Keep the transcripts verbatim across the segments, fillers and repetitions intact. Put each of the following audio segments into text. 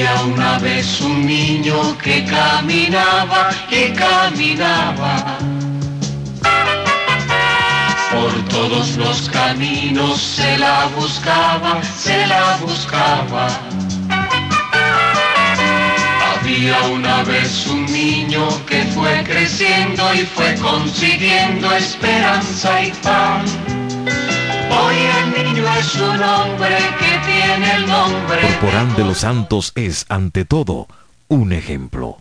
Había una vez un niño que caminaba y caminaba por todos los caminos, se la buscaba, se la buscaba. Había una vez un niño que fue creciendo y fue consiguiendo esperanza y pan. Hoy el niño es un hombre que tiene el nombre. Corporán de los Santos es, ante todo, un ejemplo.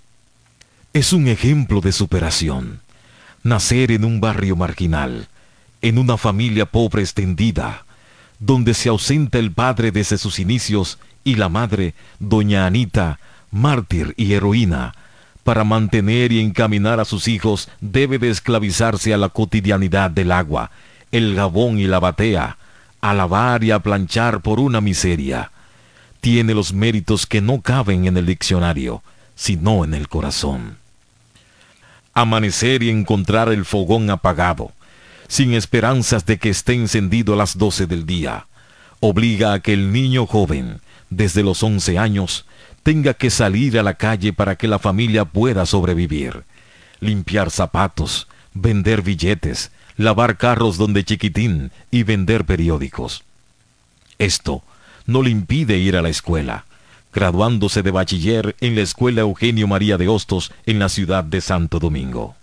Es un ejemplo de superación. Nacer en un barrio marginal, en una familia pobre extendida, donde se ausenta el padre desde sus inicios y la madre, doña Anita, mártir y heroína, para mantener y encaminar a sus hijos debe de esclavizarse a la cotidianidad del agua, el jabón y la batea, a lavar y a planchar por una miseria. Tiene los méritos que no caben en el diccionario, sino en el corazón. Amanecer y encontrar el fogón apagado, sin esperanzas de que esté encendido a las doce del día, obliga a que el niño joven, desde los once años, tenga que salir a la calle para que la familia pueda sobrevivir, limpiar zapatos, vender billetes, lavar carros donde chiquitín y vender periódicos. Esto no le impide ir a la escuela, graduándose de bachiller en la Escuela Eugenio María de Hostos en la ciudad de Santo Domingo.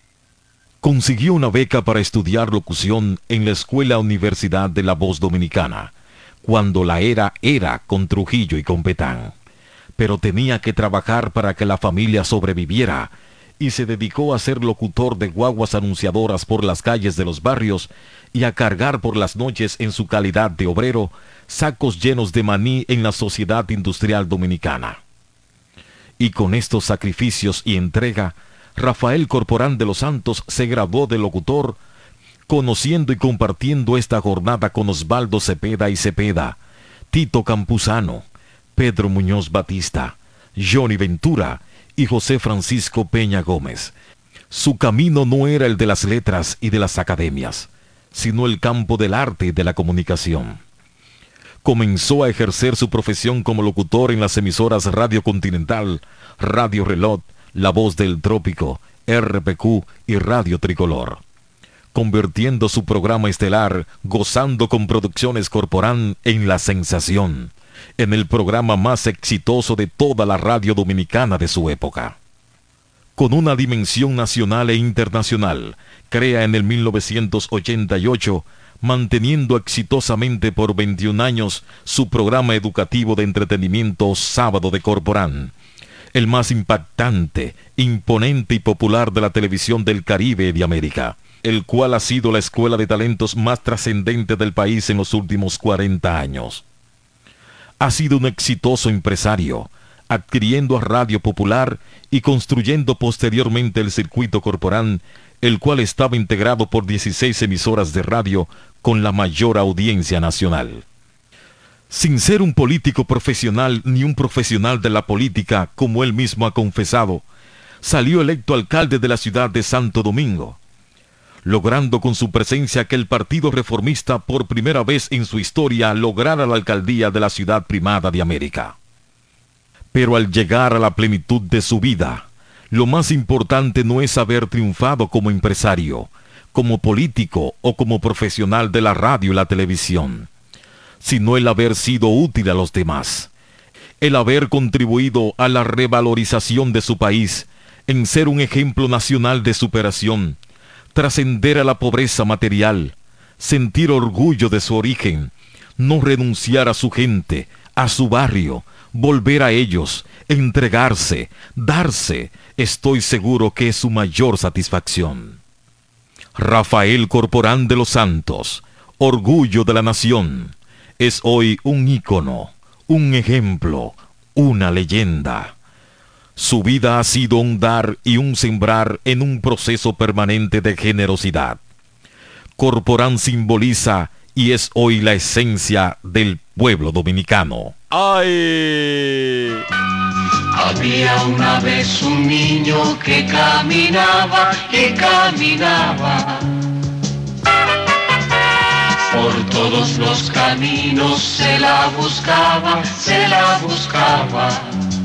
Consiguió una beca para estudiar locución en la Escuela Universidad de la Voz Dominicana, cuando la era era con Trujillo y con Petán, pero tenía que trabajar para que la familia sobreviviera, y se dedicó a ser locutor de guaguas anunciadoras por las calles de los barrios y a cargar por las noches en su calidad de obrero sacos llenos de maní en la Sociedad Industrial Dominicana. Y con estos sacrificios y entrega, Rafael Corporán de los Santos se graduó de locutor, conociendo y compartiendo esta jornada con Osvaldo Cepeda y Cepeda, Tito Campuzano, Pedro Muñoz Batista, Johnny Ventura y José Francisco Peña Gómez. Su camino no era el de las letras y de las academias, sino el campo del arte y de la comunicación. Comenzó a ejercer su profesión como locutor en las emisoras Radio Continental, Radio Reloj, La Voz del Trópico, R P Q y Radio Tricolor, convirtiendo su programa estelar, Gozando con Producciones Corporán, en la sensación, en el programa más exitoso de toda la radio dominicana de su época. Con una dimensión nacional e internacional, crea en el mil novecientos ochenta y ocho, manteniendo exitosamente por veintiún años su programa educativo de entretenimiento Sábado de Corporán, el más impactante, imponente y popular de la televisión del Caribe y de América, el cual ha sido la escuela de talentos más trascendente del país en los últimos cuarenta años. Ha sido un exitoso empresario, adquiriendo a Radio Popular y construyendo posteriormente el Circuito Corporán, el cual estaba integrado por dieciséis emisoras de radio con la mayor audiencia nacional. Sin ser un político profesional ni un profesional de la política, como él mismo ha confesado, salió electo alcalde de la ciudad de Santo Domingo, logrando con su presencia que el Partido Reformista por primera vez en su historia lograra la alcaldía de la ciudad primada de América. Pero al llegar a la plenitud de su vida, lo más importante no es haber triunfado como empresario, como político o como profesional de la radio y la televisión, sino el haber sido útil a los demás, el haber contribuido a la revalorización de su país, en ser un ejemplo nacional de superación, trascender a la pobreza material, sentir orgullo de su origen, no renunciar a su gente, a su barrio, volver a ellos, entregarse, darse, estoy seguro que es su mayor satisfacción. Rafael Corporán de los Santos, orgullo de la nación, es hoy un ícono, un ejemplo, una leyenda. Su vida ha sido un dar y un sembrar en un proceso permanente de generosidad. Corporán simboliza y es hoy la esencia del pueblo dominicano. ¡Ay! Había una vez un niño que caminaba y caminaba por todos los caminos, se la buscaba, se la buscaba.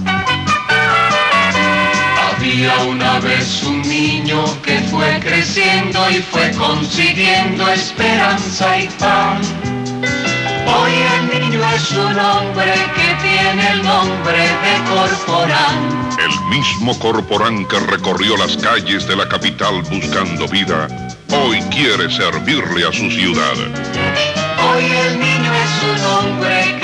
Había una vez un niño que fue creciendo y fue consiguiendo esperanza y pan. Hoy el niño es un hombre que tiene el nombre de Corporán. El mismo Corporán que recorrió las calles de la capital buscando vida, hoy quiere servirle a su ciudad. Hoy el niño es un hombre que